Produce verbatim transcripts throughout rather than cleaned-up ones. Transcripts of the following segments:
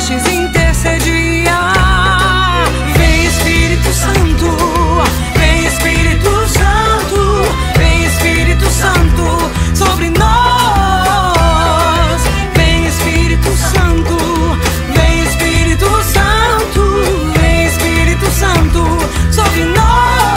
Pentecostes intercedia. Vem Espírito Santo, vem Espírito Santo, vem Espírito Santo sobre nós. Vem Espírito Santo, vem Espírito Santo, vem Espírito Santo sobre nós.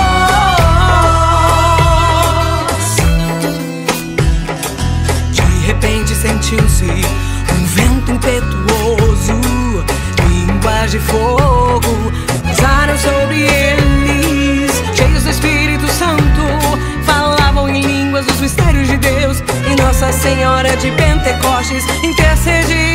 De repente sentiu-se um vento impetuoso, línguas de fogo pousaram sobre eles. Cheios do Espírito Santo, falavam em línguas dos mistérios de Deus, e Nossa Senhora de Pentecostes intercedia.